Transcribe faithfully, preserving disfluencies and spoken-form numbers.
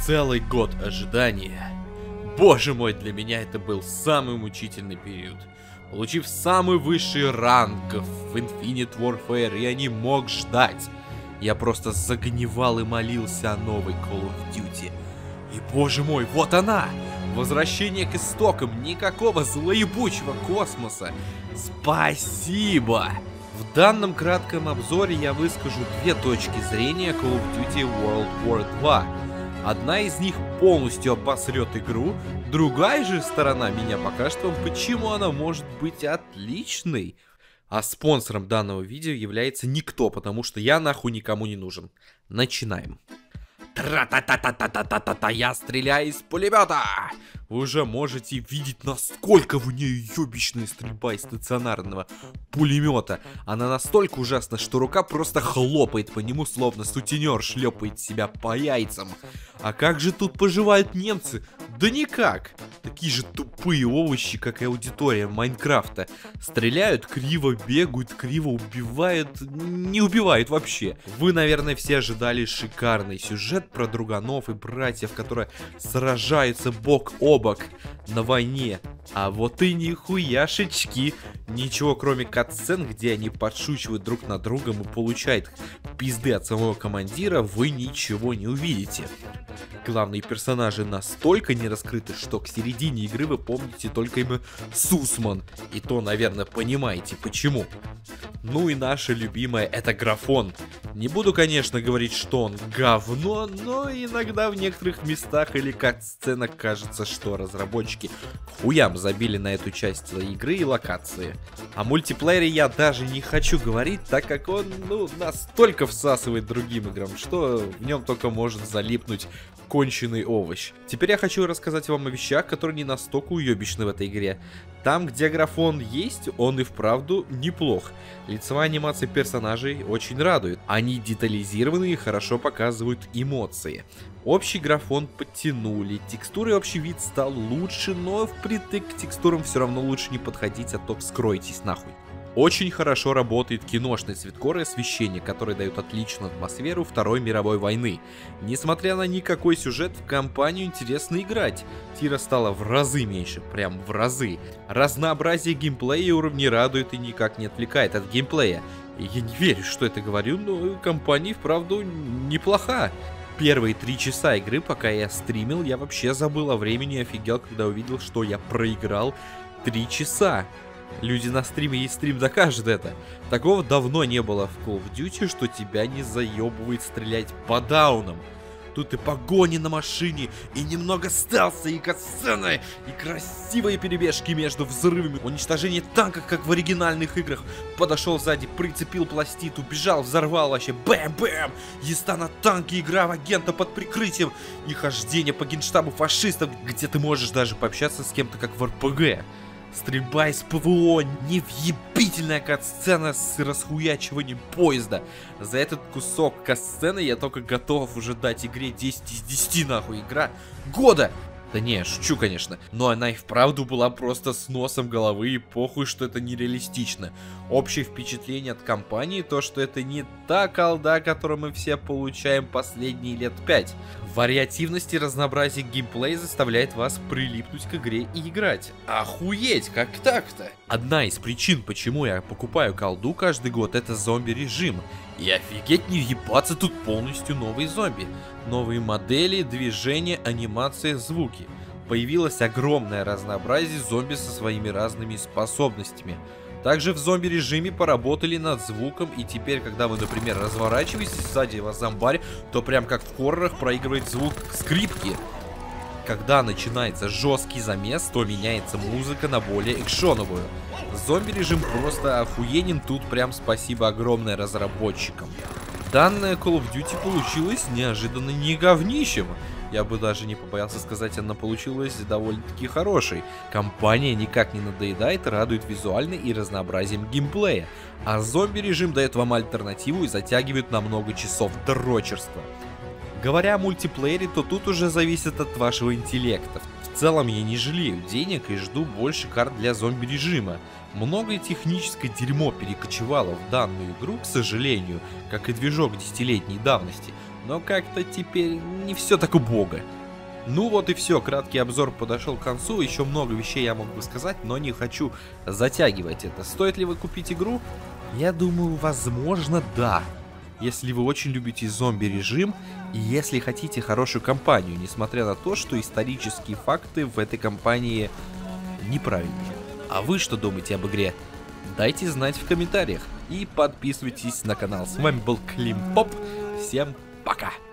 Целый год ожидания. Боже мой, для меня это был самый мучительный период. Получив самый высший ранг в Infinite Warfare, я не мог ждать. Я просто загнивал и молился о новой Call of Duty. И боже мой, вот она! Возвращение к истокам, никакого злоебучего космоса. Спасибо! В данном кратком обзоре я выскажу две точки зрения Call of Duty World War два. Одна из них полностью обосрет игру, другая же сторона меня покажет вам, почему она может быть отличной. А спонсором данного видео является никто, потому что я нахуй никому не нужен. Начинаем. Тра-та-та-та-та-та-та-та, я стреляю из пулемета! Вы уже можете видеть, насколько в ней ёбищная стрельба из стационарного пулемета. Она настолько ужасна, что рука просто хлопает по нему, словно сутенер шлепает себя по яйцам. А как же тут поживают немцы? Да никак! Такие же тупые овощи, как и аудитория Майнкрафта. Стреляют, криво бегают, криво убивают, не убивают вообще. Вы, наверное, все ожидали шикарный сюжет про друганов и братьев, которые сражаются бок о бок на войне. А вот и нихуяшечки. Ничего кроме катсцен, где они подшучивают друг над другом и получают пизды от самого командира, вы ничего не увидите. Главные персонажи настолько не раскрыты, что к середине игры вы помните только имя Сусман. И то, наверное, понимаете почему. Ну и наше любимое — это графон. Не буду, конечно, говорить, что он говно, но иногда в некоторых местах или кат-сценах кажется, что разработчики хуям забили на эту часть игры и локации. О мультиплеере я даже не хочу говорить, так как он, ну, настолько всасывает другим играм, что в нем только может залипнуть конченый овощ. Теперь я хочу рассказать вам о вещах, которые не настолько уебищны в этой игре. Там, где графон есть, он и вправду неплох. Лицевая анимация персонажей очень радует. Они детализированы и хорошо показывают эмоции. Общий графон подтянули, текстуры и общий вид стал лучше, но впритык к текстурам все равно лучше не подходить, а то вскройтесь нахуй. Очень хорошо работает киношный цветкор и освещение, которые дают отличную атмосферу Второй мировой войны. Несмотря на никакой сюжет, в компанию интересно играть. Тира стало в разы меньше, прям в разы. Разнообразие геймплея и уровней радует и никак не отвлекает от геймплея. И я не верю, что это говорю, но компания вправду неплоха. Первые три часа игры, пока я стримил, я вообще забыл о времени и офигел, когда увидел, что я проиграл три часа. Люди на стриме и стрим докажут это. Такого давно не было в Call of Duty, что тебя не заебывает стрелять по даунам. Тут и погони на машине, и немного стелса, и катсцены, и красивые перебежки между взрывами. Уничтожение танков, как в оригинальных играх. Подошел сзади, прицепил пластид, убежал, взорвал вообще. Бэм-бэм! Езда на танке, игра в агента под прикрытием. И хождение по генштабу фашистов, где ты можешь даже пообщаться с кем-то, как в эр пэ гэ. Стрельба из пэ вэ о, невъебительная кат-сцена с расхуячиванием поезда. За этот кусок кат-сцены я только готов уже дать игре десять из десяти нахуй. Игра года! Да не, шучу, конечно. Но она и вправду была просто с носом головы, и похуй, что это нереалистично. Общее впечатление от компании то, что это не та колда, которую мы все получаем последние лет пять. Вариативность и разнообразие геймплея заставляет вас прилипнуть к игре и играть. Охуеть, как так-то? Одна из причин, почему я покупаю колду каждый год, это зомби-режим. И офигеть не въебаться, тут полностью новые зомби. Новые модели, движения, анимация, звуки. Появилось огромное разнообразие зомби со своими разными способностями. Также в зомби-режиме поработали над звуком, и теперь, когда вы, например, разворачиваетесь, сзади вас зомбарь, то прям как в хоррорах проигрывает звук скрипки. Когда начинается жесткий замес, то меняется музыка на более экшоновую. Зомби-режим просто охуенен, тут прям спасибо огромное разработчикам. Данная Call of Duty получилась неожиданно не говнищем. Я бы даже не побоялся сказать, она получилась довольно-таки хорошей. Компания никак не надоедает, радует визуально и разнообразием геймплея. А зомби-режим дает вам альтернативу и затягивает на много часов дрочерства. Говоря о мультиплеере, то тут уже зависит от вашего интеллекта. В В целом я не жалею денег и жду больше карт для зомби-режима. Многое техническое дерьмо перекочевало в данную игру, к сожалению, как и движок десятилетней давности, но как-то теперь не все так убого. Ну вот и все, краткий обзор подошел к концу, еще много вещей я мог бы сказать, но не хочу затягивать это. Стоит ли вы купить игру? Я думаю, возможно, да. Если вы очень любите зомби-режим и если хотите хорошую кампанию, несмотря на то, что исторические факты в этой кампании неправильные. А вы что думаете об игре? Дайте знать в комментариях и подписывайтесь на канал. С вами был Климпоп, всем пока!